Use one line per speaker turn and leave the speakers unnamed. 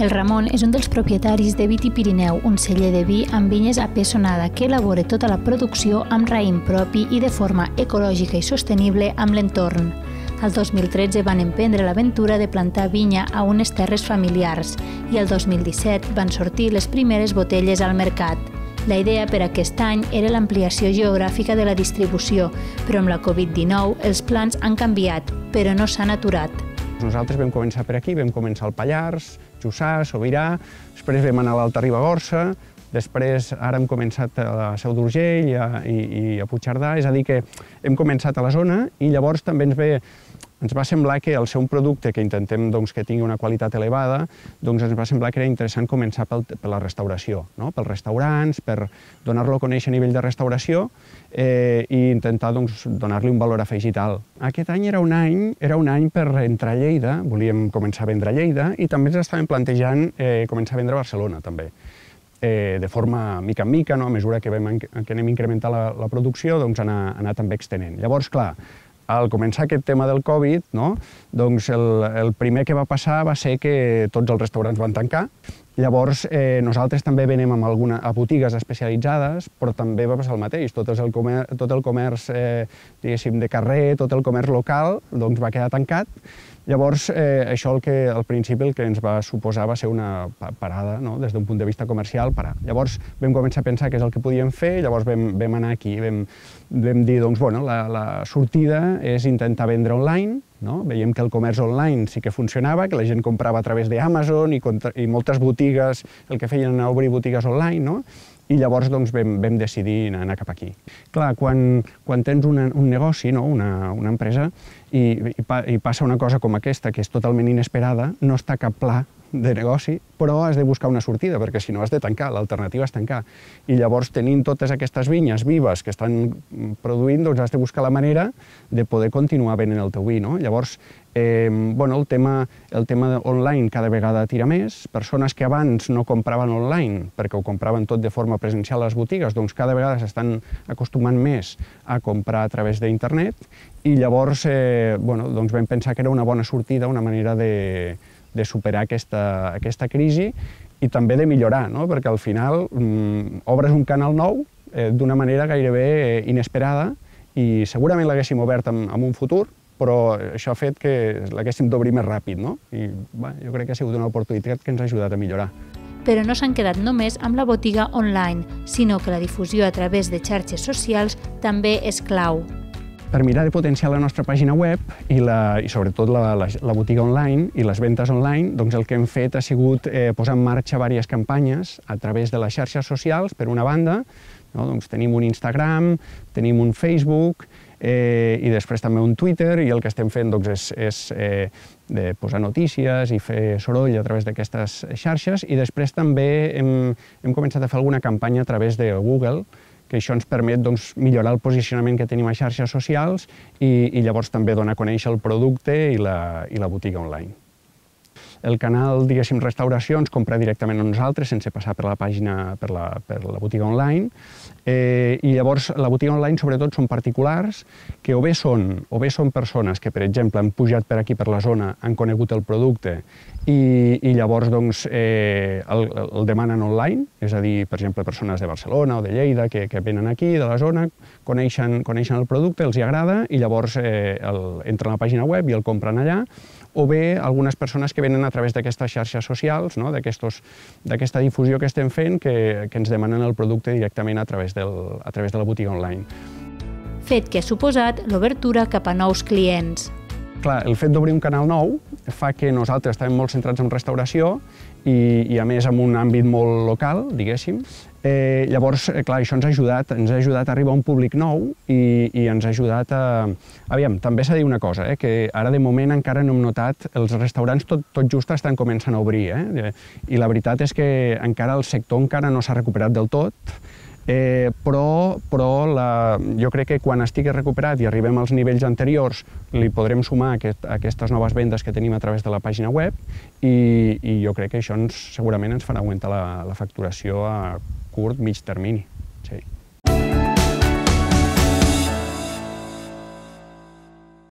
El Ramon és un dels propietaris de Viti Pirineu, un celler de vi amb vinyes a Pessonada que elabora tota la producció amb raïm propi i de forma ecològica i sostenible amb l'entorn. El 2013 van emprendre l'aventura de plantar vinya a unes terres familiars i el 2017 van sortir les primeres botelles al mercat. La idea per aquest any era l'ampliació geogràfica de la distribució, però amb la Covid-19 els plans han canviat, però no s'han aturat.
Nosaltres vam començar per aquí, vam començar al Pallars, Jussà, Sobirà, després vam anar a l'Alta Ribagorça, després ara hem començat a la Seu d'Urgell i a Puigcerdà, és a dir que hem començat a la zona i llavors també ens va semblar que al ser un producte que intentem que tingui una qualitat elevada, ens va semblar que era interessant començar per la restauració, pels restaurants, per donar-lo a conèixer a nivell de restauració i intentar donar-li un valor afegit alt. Aquest any era un any per entrar a Lleida, volíem començar a vendre a Lleida i també ens estàvem plantejant començar a vendre a Barcelona també. De forma mica en mica, a mesura que anem incrementant la producció, anar també extenent. Llavors, clar, al començar aquest tema del Covid, el primer que va passar va ser que tots els restaurants van tancar. Llavors, nosaltres també venem a botigues especialitzades, però també va passar el mateix. Tot el comerç, diguéssim, de carrer, tot el comerç local, va quedar tancat. Llavors, això al principi el que ens va suposar va ser una parada, des d'un punt de vista comercial, parar. Llavors vam començar a pensar què és el que podíem fer, llavors vam anar aquí, vam dir, la sortida és intentar vendre online, veiem que el comerç online sí que funcionava, que la gent comprava a través d'Amazon i moltes botigues el que feien era obrir botigues online, i llavors vam decidir anar cap aquí. Clar, quan tens un negoci, una empresa, i passa una cosa com aquesta, que és totalment inesperada, no està cap pla de negoci, però has de buscar una sortida, perquè si no has de tancar, l'alternativa és tancar. I llavors, tenint totes aquestes vinyes vives que estan produint, has de buscar la manera de poder continuar venent el teu vi. Llavors, el tema online cada vegada tira més. Persones que abans no compraven online, perquè ho compraven tot de forma presencial a les botigues, cada vegada s'estan acostumant més a comprar a través d'internet, i llavors vam pensar que era una bona sortida, una manera de superar aquesta crisi i també de millorar, perquè al final obres un canal nou d'una manera gairebé inesperada i segurament l'haguéssim obert en un futur, però això ha fet que l'haguéssim d'obrir més ràpid, i jo crec que ha sigut una oportunitat que ens ha ajudat a millorar.
Però no s'han quedat només amb la botiga online, sinó que la difusió a través de xarxes socials també és clau.
Per mirar de potenciar la nostra pàgina web i sobretot la botiga online i les ventes online, el que hem fet ha sigut posar en marxa diverses campanyes a través de les xarxes socials, per una banda. Tenim un Instagram, tenim un Facebook i després també un Twitter, i el que estem fent és posar notícies i fer soroll a través d'aquestes xarxes, i després també hem començat a fer alguna campanya a través de Google, que això ens permet millorar el posicionament que tenim a xarxes socials i llavors també donar a conèixer el producte i la botiga online. El canal, diguéssim, restauració ens compra directament a nosaltres sense passar per la pàgina, per la botiga online, i llavors la botiga online sobretot són particulars que o bé són persones que, per exemple, han pujat per aquí per la zona, han conegut el producte i llavors el demanen online, és a dir, per exemple, persones de Barcelona o de Lleida que venen aquí, de la zona, coneixen el producte, els hi agrada i llavors entren a la pàgina web i el compren allà, o bé algunes persones que venen a través d'aquestes xarxes socials, d'aquesta difusió que estem fent, que ens demanen el producte directament a través de la botiga online.
Fet que ha suposat l'obertura cap a nous clients.
Clar, el fet d'obrir un canal nou fa que nosaltres estàvem molt centrats en restauració i a més en un àmbit molt local, diguéssim. Llavors, clar, això ens ha ajudat a arribar a un públic nou i ens ha ajudat a... Aviam, també s'ha de dir una cosa, que ara de moment encara no hem notat, els restaurants tot just estan començant a obrir, i la veritat és que encara el sector encara no s'ha recuperat del tot, però jo crec que quan estigui recuperat i arribem als nivells anteriors li podrem sumar aquestes noves vendes que tenim a través de la pàgina web i jo crec que això segurament ens farà augmentar la facturació a curt, mig termini.